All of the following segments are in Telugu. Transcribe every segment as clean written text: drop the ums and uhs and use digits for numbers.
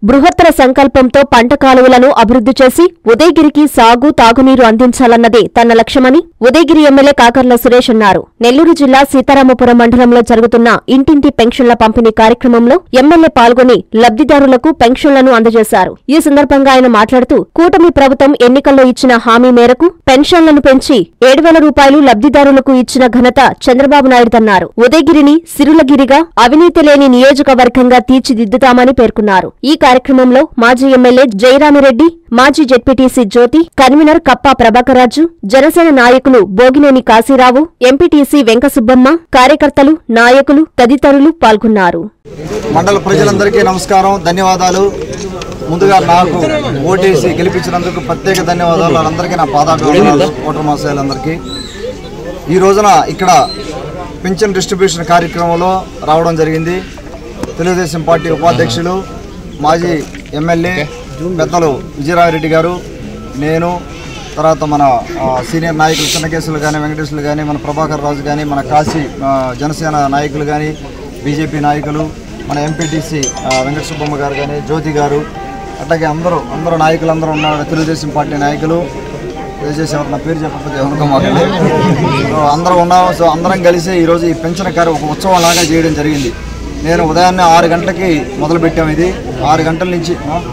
బృహత్తర సంకల్పంతో పంట కాలువలను అభివృద్ధి చేసి ఉదయగిరికి సాగు తాగునీరు అందించాలన్నదే తన లక్ష్యమని ఉదయగిరి ఎమ్మెల్యే కాకర్ల సురేష్ అన్నారు. నెల్లూరు జిల్లా సీతారామపురం మండలంలో జరుగుతున్న ఇంటింటి పెన్షన్ల పంపిణీ కార్యక్రమంలో ఎమ్మెల్యే పాల్గొని లబ్ధిదారులకు పెన్షన్లను అందజేశారు. ఈ సందర్భంగా ఆయన మాట్లాడుతూ కూటమి ప్రభుత్వం ఎన్నికల్లో ఇచ్చిన హామీ మేరకు పెన్షన్లను పెంచి 7,000 రూపాయలు లబ్ధిదారులకు ఇచ్చిన ఘనత చంద్రబాబు నాయుడుదన్నారు. ఉదయగిరిని సిరులగిరిగా అవినీతి లేని నియోజకవర్గంగా తీర్చిదిద్దుతామని పేర్కొన్నారు. ఈ కార్యక్రమంలో మాజీ ఎమ్మెల్యే జయరామిరెడ్డి, మాజీ జెడ్పీటీసీ జ్యోతి, కన్వీనర్ కప్పా ప్రభాకర్రాజు, జనసేన నాయకులు బోగినేని కాశీరావు, ఎంపీటీసీ వెంకసుబ్బమ్మ, కార్యకర్తలు, నాయకులు తదితరులు పాల్గొన్నారు. మండల ప్రజలందరికీ నమస్కారం, ధన్యవాదాలు. ముందుగా నాకు ఓటేసి గెలిపించినందుకు ప్రత్యేక ధన్యవాదాలు. వాళ్ళందరికీ నా పాదాభివందనాలు. ఓటర్ మహాశయులందరికీ ఈ రోజున ఇక్కడ పింఛన్ డిస్ట్రిబ్యూషన్ కార్యక్రమంలో రావడం జరిగింది. తెలుగుదేశం పార్టీ ఉపాధ్యక్షులు, మాజీ ఎమ్మెల్యే పెద్దలు విజయరామిరెడ్డి గారు, నేను, తర్వాత మన సీనియర్ నాయకులు చిన్నకేసులు కానీ, వెంకటేశ్వర్లు కానీ, మన ప్రభాకర్ రాజు కానీ, మన కాశీ జనసేన నాయకులు కానీ, బీజేపీ నాయకులు, మన ఎంపీటీసీ వెంకటసుబ్బమ్మ గారు కానీ, జ్యోతి గారు, అట్లాగే అందరూ నాయకులు అందరూ ఉన్నారు. తెలుగుదేశం పార్టీ నాయకులు దయచేసి ఎవరు నా పేరు చెప్పకపోతే అనుకోమాకండి. అందరూ ఉన్నాము. సో అందరం కలిసి ఈరోజు ఈ పెన్షన్ కార్యం ఒక ఉత్సవంలాగా చేయడం జరిగింది. నేను ఉదయాన్నే 6 గంటలకి మొదలుపెట్టాము. ఇది 6 గంటల నుంచి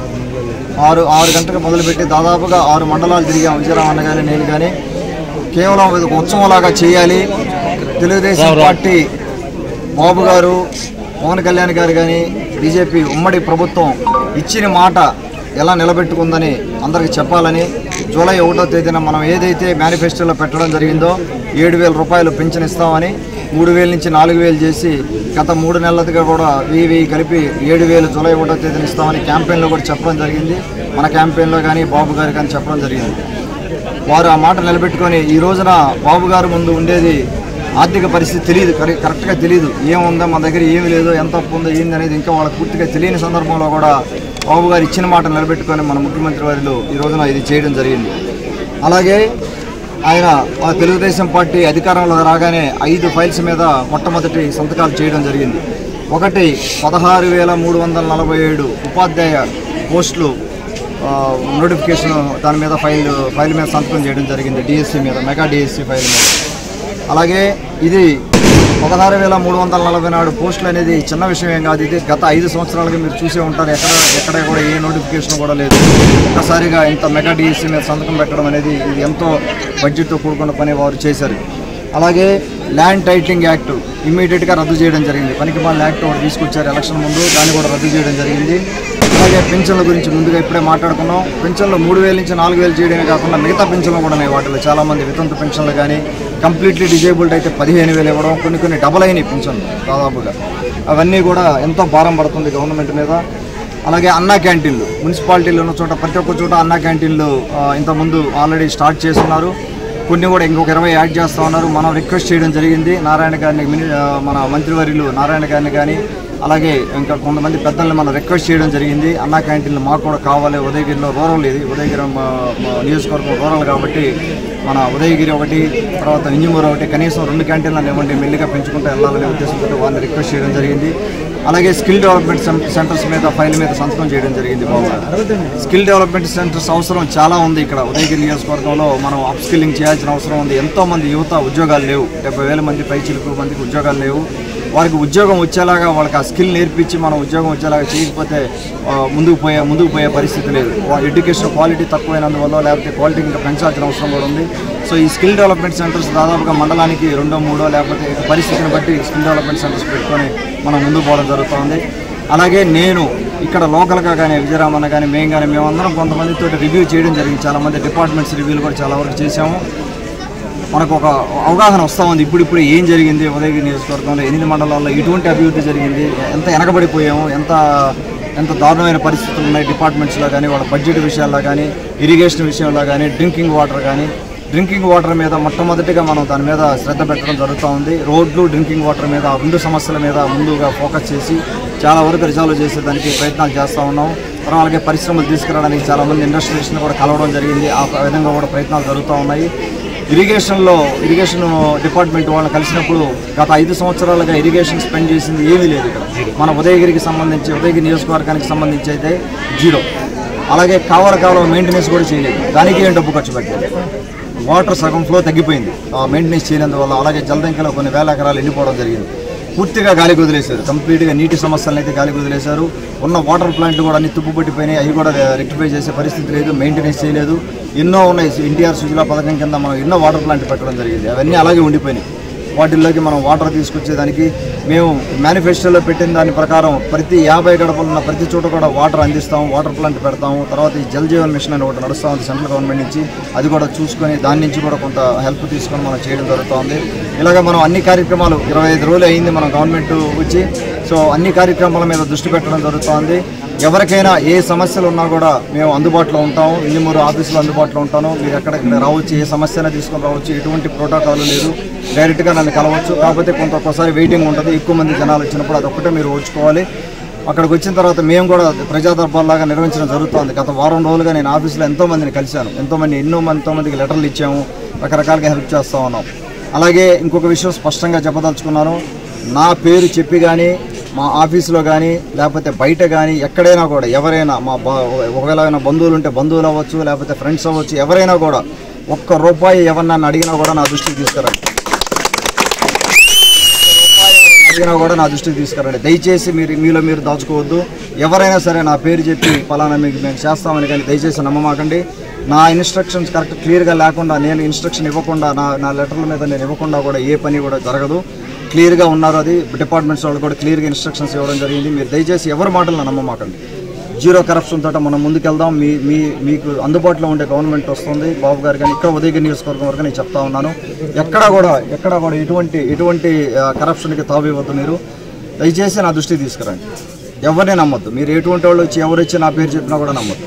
6 గంటలకు మొదలుపెట్టి దాదాపుగా 6 మండలాలు తిరిగాము. విజయరామన్న కానీ నేను కానీ కేవలం ఒక ఉత్సవంలాగా చేయాలి. తెలుగుదేశం పార్టీ బాబు గారు, పవన్ కళ్యాణ్ గారు కానీ, బీజేపీ ఉమ్మడి ప్రభుత్వం ఇచ్చిన మాట ఎలా నిలబెట్టుకుందని అందరికి చెప్పాలని జూలై 1వ తేదీన మనం ఏదైతే మేనిఫెస్టోలో పెట్టడం జరిగిందో 7,000 రూపాయలు పెన్షన్ ఇస్తామని 3,000 నుంచి 4,000 చేసి గత 3 నెలలుగా కూడా 1,000 కలిపి 7,000 జూలై 1వ తేదీన ఇస్తామని క్యాంపెయిన్లో కూడా చెప్పడం జరిగింది. మన క్యాంపెయిన్లో కానీ బాబు గారు కానీ చెప్పడం జరిగింది. వారు ఆ మాట నిలబెట్టుకొని ఈ రోజున బాబు గారు ముందు ఉండేది ఆర్థిక పరిస్థితి తెలియదు, కరెక్ట్గా తెలియదు. ఏముందో మన దగ్గర ఏమి లేదో, ఎంత అప్పు ఉందో ఏంది అనేది ఇంకా వాళ్ళకి పూర్తిగా తెలియని సందర్భంలో కూడా బాబు గారు ఇచ్చిన మాట నిలబెట్టుకొని మన ముఖ్యమంత్రి వారిలో ఈ రోజున ఇది చేయడం జరిగింది. అలాగే ఆయన తెలుగుదేశం పార్టీ అధికారంలో రాగానే 5 ఫైల్స్ మీద మొట్టమొదటి సంతకాలు చేయడం జరిగింది. ఒకటి 16,347 ఉపాధ్యాయ పోస్టులు నోటిఫికేషన్, దాని మీద ఫైల్ మీద సంతకం చేయడం జరిగింది. డిఎస్సి మీద, మెగా డిఎస్సి ఫైల్ మీద. అలాగే ఇది 16,344 పోస్టులు అనేది చిన్న విషయం ఏం కాదు. ఇది గత 5 సంవత్సరాలుగా మీరు చూసే ఉంటారు. ఎక్కడ కూడా ఏ నోటిఫికేషన్ కూడా లేదు. ఒక్కసారిగా ఇంత మెగా డిఎస్సి మీద సంతకం పెట్టడం అనేది ఇది ఎంతో బడ్జెట్తో కూడుకున్న పని వారు చేశారు. అలాగే ల్యాండ్ టైటిలింగ్ యాక్ట్ ఇమ్మీడియట్గా రద్దు చేయడం జరిగింది. పనికిమాలిన యాక్ట్ ఒకటి తీసుకొచ్చారు ఎలక్షన్ ముందు, దాన్ని కూడా రద్దు చేయడం జరిగింది. అలాగే పెన్షన్ల గురించి ముందుగా ఇప్పుడే మాట్లాడుకున్నాం. పెన్షన్లు 3,000 నుంచి 4,000 చేయడమే కాకుండా మిగతా పెన్షన్లు కూడా ఉన్నాయి. వాటిలో చాలామంది వితంతు పెన్షన్లు కానీ, కంప్లీట్లీ డిజేబుల్డ్ అయితే 15,000 ఇవ్వడం, కొన్ని డబల్ అయినాయి పెన్షన్లు దాదాపుగా. అవన్నీ కూడా ఎంతో భారం పడుతుంది గవర్నమెంట్ మీద. అలాగే అన్నా క్యాంటీన్లు, మున్సిపాలిటీలు ఉన్న చోట ప్రతి ఒక్క చోట అన్నా క్యాంటీన్లు ఇంతకుముందు ఆల్రెడీ స్టార్ట్ చేస్తున్నారు. కొన్ని కూడా ఇంకొక 20 యాడ్ చేస్తూ ఉన్నారు. మనం రిక్వెస్ట్ చేయడం జరిగింది నారాయణ గారిని, మన మంత్రివర్యులు నారాయణ గారిని కానీ, అలాగే ఇంకా కొంతమంది పెద్దల్ని మనం రిక్వెస్ట్ చేయడం జరిగింది. అన్నా క్యాంటీన్లు మాకు కూడా కావాలి. ఉదయగిరిలో రూరల్, ఇది ఉదయగిరి నియోజకవర్గం రూరల్ కాబట్టి మన ఉదయగిరి ఒకటి, తర్వాత ఇంజమూరు ఒకటి, కనీసం 2 క్యాంటీన్లను ఇవ్వండి, మెల్లిగా పెంచుకుంటూ వెళ్ళాలనే ఉద్దేశంతో వాళ్ళని రిక్వెస్ట్ చేయడం జరిగింది. అలాగే స్కిల్ డెవలప్మెంట్ సెంటర్స్ మీద ఫైల్ మీద సంతకం చేయడం జరిగింది. బాగుంది. స్కిల్ డెవలప్మెంట్ సెంటర్స్ అవసరం చాలా ఉంది. ఇక్కడ ఉదయగిరి నియోజకవర్గంలో మనం అప్ స్కిల్లింగ్ చేయాల్సిన అవసరం ఉంది. ఎంతోమంది యువత ఉద్యోగాలు లేవు. 70,000 మంది పైచిలకు మందికి ఉద్యోగాలు లేవు. వారికి ఉద్యోగం వచ్చేలాగా వాళ్ళకి ఆ స్కిల్ నేర్పించి మనం ఉద్యోగం వచ్చేలాగా చేయకపోతే ముందుకు పోయే పరిస్థితి లేదు. ఎడ్యుకేషన్ క్వాలిటీ తక్కువైనందువల్ల, లేకపోతే క్వాలిటీ ఇంకా పెంచాల్సిన అవసరం కూడా ఉంది. సో ఈ స్కిల్ డెవలప్మెంట్ సెంటర్స్ దాదాపుగా మండలానికి 2, 3 లేకపోతే పరిస్థితిని బట్టి స్కిల్ డెవలప్మెంట్ సెంటర్స్ పెట్టుకొని మనం ముందుకు పోవడం జరుగుతుంది. అలాగే నేను ఇక్కడ లోకల్గా కానీ, విజయరామన్న కానీ, మేమందరం కొంతమందితో రివ్యూ చేయడం జరిగింది. చాలామంది డిపార్ట్మెంట్స్ రివ్యూలు కూడా చాలా వరకు చేసాము. మనకు ఒక అవగాహన వస్తూ ఉంది. ఇప్పుడు ఏం జరిగింది ఉదయగిరి నియోజకవర్గంలో 8 మండలాల్లో ఎటువంటి అభివృద్ధి జరిగింది, ఎంత వెనకబడిపోయాము, ఎంత దారుణమైన పరిస్థితులు ఉన్నాయి డిపార్ట్మెంట్స్లో కానీ, వాళ్ళ బడ్జెట్ విషయాల్లో కానీ, ఇరిగేషన్ విషయంలో కానీ, డ్రింకింగ్ వాటర్ మీద మొట్టమొదటిగా మనం దాని మీద శ్రద్ధ పెట్టడం జరుగుతూ ఉంది. రోడ్లు, డ్రింకింగ్ వాటర్ మీద, ఆ 2 సమస్యల మీద ముందుగా ఫోకస్ చేసి చాలా వరకు రిజాల్వ్ చేసేదానికి ప్రయత్నాలు చేస్తూ ఉన్నాం. అలాగే పరిశ్రమలు తీసుకురావడానికి చాలామంది ఇండస్ట్రియలిస్ట్ని కూడా కలవడం జరిగింది. ఆ విధంగా కూడా ప్రయత్నాలు జరుగుతూ ఉన్నాయి. ఇరిగేషన్ డిపార్ట్మెంట్ వాళ్ళని కలిసినప్పుడు గత 5 సంవత్సరాలుగా ఇరిగేషన్ స్పెండ్ చేసింది ఏమీ లేదు ఇక్కడ. మన ఉదయగిరి నియోజకవర్గానికి సంబంధించి అయితే 0. అలాగే కాలువ మెయింటెనెన్స్ కూడా చేయలేదు, దానికి ఏం డబ్బు ఖర్చు పెట్టలేదు. వాటర్ సగం ఫ్లో తగ్గిపోయింది మెయింటెనెన్స్ చేయనందువల్ల. అలాగే జలదంకలో కొన్ని వేల ఎకరాలు ఎండిపోవడం జరిగింది. పూర్తిగా గాలికి వదిలేశారు, కంప్లీట్గా నీటి సమస్యలను అయితే గాలికి వదిలేశారు. ఉన్న వాటర్ ప్లాంట్లు కూడా అన్ని తుప్పుపట్టిపోయినాయి, అవి కూడా రెక్టిఫై చేసే పరిస్థితి లేదు, మెయింటెనెన్స్ చేయలేదు. ఎన్నో ఉన్నాయి, ఎన్టీఆర్ సుజలా పథకం కింద మనం ఎన్నో వాటర్ ప్లాంట్ పెట్టడం జరిగింది, అవన్నీ అలాగే ఉండిపోయినాయి. వాటిల్లోకి మనం వాటర్ తీసుకొచ్చేదానికి మేము మేనిఫెస్టోలో పెట్టిన దాని ప్రకారం ప్రతి 50 గడపలు ఉన్న ప్రతి చోట కూడా వాటర్ అందిస్తాము, వాటర్ ప్లాంట్ పెడతాము. తర్వాత ఈ జల్ జీవన్ మిషన్ అని ఒకటి నడుస్తూ ఉంది సెంట్రల్ గవర్నమెంట్ నుంచి, అది కూడా చూసుకొని దాని నుంచి కూడా కొంత హెల్ప్ తీసుకొని మనం చేయడం జరుగుతుంది. ఇలాగ మనం అన్ని కార్యక్రమాలు 25 రోజులు అయింది మన గవర్నమెంట్ వచ్చి, సో అన్ని కార్యక్రమాల మీద దృష్టి పెట్టడం జరుగుతుంది. ఎవరికైనా ఏ సమస్యలు ఉన్నా కూడా మేము అందుబాటులో ఉంటాము, 3 ఆఫీసులు అందుబాటులో ఉంటాను. మీరు ఎక్కడికి రావచ్చు, ఏ సమస్యనే తీసుకొని రావచ్చు, ఎటువంటి ప్రోటోకాల్ లేదు, డైరెక్ట్గా నన్ను కలవచ్చు. కాకపోతే ఒక్కోసారి వెయిటింగ్ ఉంటుంది, ఎక్కువ మంది జనాలు వచ్చినప్పుడు అదొక్కటే మీరు ఓర్చుకోవాలి. అక్కడికి వచ్చిన తర్వాత మేము కూడా ప్రజా దర్బార్లాగా నిర్వహించడం జరుగుతుంది. గత వారం రోజులుగా నేను ఆఫీసులో ఎంతోమందిని కలిశాను, ఎంతోమందికి లెటర్లు ఇచ్చాము, రకరకాలుగా హెల్ప్ చేస్తూ ఉన్నాం. అలాగే ఇంకొక విషయం స్పష్టంగా చెప్పదలుచుకున్నాను, నా పేరు చెప్పి కానీ మా ఆఫీసులో కానీ లేకపోతే బయట కానీ ఎక్కడైనా కూడా ఎవరైనా ఒకవేళ బంధువులు ఉంటే బంధువులు అవ్వచ్చు, లేకపోతే ఫ్రెండ్స్ అవ్వచ్చు, ఎవరైనా కూడా ₹1 ఎవరన్నా అడిగినా కూడా నా దృష్టికి తీసుకురండి. దయచేసి మీలో మీరు దాచుకోవద్దు. ఎవరైనా సరే నా పేరు చెప్పి పలానా మీకు మేము చేస్తామని కానీ దయచేసి నమ్మమాకండి. నా ఇన్స్ట్రక్షన్స్ కరెక్ట్ క్లియర్గా లేకుండా, నేను ఇన్స్ట్రక్షన్ ఇవ్వకుండా, నా లెటర్ల మీద నేను ఇవ్వకుండా కూడా ఏ పని కూడా జరగదు. క్లియర్గా ఉన్నారు, అది డిపార్ట్మెంట్స్ వాళ్ళు కూడా క్లియర్గా ఇన్స్ట్రక్షన్స్ ఇవ్వడం జరిగింది. మీరు దయచేసి ఎవరి మాటలను నమ్మమాకండి. 0 కరప్షన్ తోట మనం ముందుకెళ్దాం. మీకు అందుబాటులో ఉండే గవర్నమెంట్ వస్తుంది. బాబు గారు కానీ ఇక్కడ ఉదయగిరి నియోజకవర్గం వరకు నేను చెప్తా ఉన్నాను, ఎక్కడా కూడా ఎటువంటి కరప్షన్కి తావివ్వద్దు. మీరు దయచేసి నా దృష్టికి తీసుకురండి. ఎవరిని నమ్మొద్దు. మీరు ఎటువంటి వాళ్ళు వచ్చి ఎవరు వచ్చి నా పేరు చెప్పినా కూడా నమ్మొద్దు.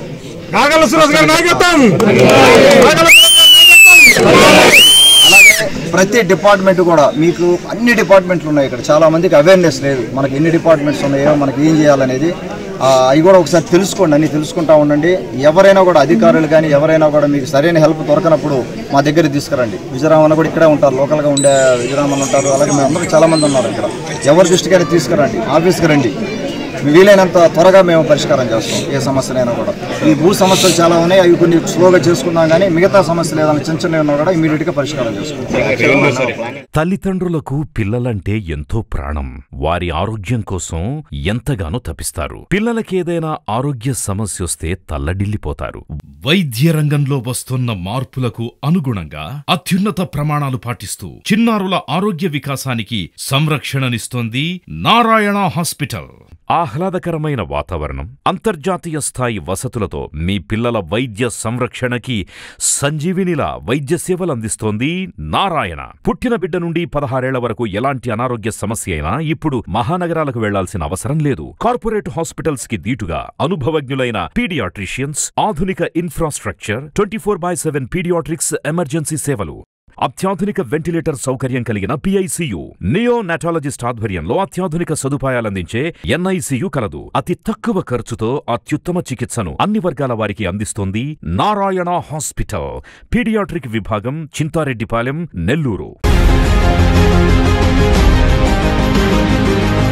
అలాగే ప్రతి డిపార్ట్మెంట్ కూడా, మీకు అన్ని డిపార్ట్మెంట్లు ఉన్నాయి ఇక్కడ, చాలా మందికి అవేర్నెస్ లేదు మనకి ఎన్ని డిపార్ట్మెంట్స్ ఉన్నాయో, మనకి ఏం చేయాలనేది. అవి కూడా ఒకసారి తెలుసుకోండి, అన్ని తెలుసుకుంటా ఉండండి. ఎవరైనా కూడా అధికారులు కానీ ఎవరైనా కూడా మీకు సరైన హెల్ప్ దొరకనప్పుడు మా దగ్గర తీసుకురండి. విజయరామన్న కూడా ఇక్కడే ఉంటారు, లోకల్గా ఉండే విజయరామన్న ఉంటారు. అలాగే మేము అందరూ చాలామంది ఉన్నారు ఇక్కడ. ఎవరి దృష్టికైనా తీసుకురండి, ఆఫీస్కి రండి. వీలైనంత త్వరగా మేము పరిష్కారం చేస్తాం ఏ సమస్యలైనా కూడా. ఈ భూ సమస్యలు చాలా ఉన్నాయి, అవి కొన్ని స్లోగా చేసుకున్నాం, కానీ మిగతా సమస్యలు ఏదైనా చిన్న ఉన్నా కూడా ఇమీడియట్గా పరిష్కారం చేసుకుంటాం. తల్లిదండ్రులకు పిల్లలంటే ఎంతో ప్రాణం. వారి ఆరోగ్యం కోసం ఎంతగానో తపిస్తారు. పిల్లలకేదైనా ఆరోగ్య సమస్య వస్తే తల్లడిల్లిపోతారు. వైద్య రంగంలో వస్తున్న మార్పులకు అనుగుణంగా అత్యున్నత ప్రమాణాలు పాటిస్తూ చిన్నారుల ఆరోగ్య వికాసానికి సంరక్షణనిస్తోంది నారాయణ హాస్పిటల్. ఆహ్లాదకరమైన వాతావరణం, అంతర్జాతీయ స్థాయి వసతులతో మీ పిల్లల వైద్య సంరక్షణకి సంజీవినిలా వైద్య సేవలు అందిస్తోంది నారాయణ. పుట్టిన బిడ్డ నుండి 16 ఏళ్ల వరకు ఎలాంటి అనారోగ్య సమస్య అయినా ఇప్పుడు మహానగరాలకు వెళ్లాల్సిన అవసరం లేదు. కార్పొరేట్ హాస్పిటల్స్ కి దీటుగా అనుభవజ్ఞులైన పీడియాట్రిషియన్స్, ఆధునిక ఇన్ఫ్రాస్ట్రక్చర్, 24/7 పీడియాట్రిక్స్ ఎమర్జెన్సీ సేవలు, అత్యాధునిక వెంటిలేటర్ సౌకర్యం కలిగిన PICU, నియోనాటాలజిస్ట్ ఆధ్వర్యంలో అత్యాధునిక సదుపాయాలందించే NICU కలదు. అతి తక్కువ ఖర్చుతో అత్యుత్తమ చికిత్సను అన్ని వర్గాల వారికి అందిస్తోంది నారాయణ హాస్పిటల్. పీడియాట్రిక్ విభాగం, చింతారెడ్డిపాలెం, నెల్లూరు.